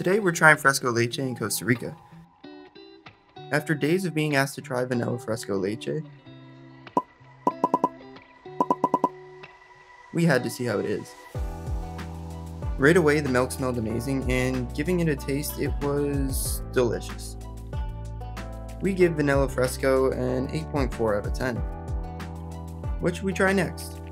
Today we're trying fresco leche in Costa Rica. After days of being asked to try vanilla fresco leche, we had to see how it is. Right away the milk smelled amazing, and giving it a taste, it was delicious. We give vanilla fresco an 8.4 out of 10. What should we try next?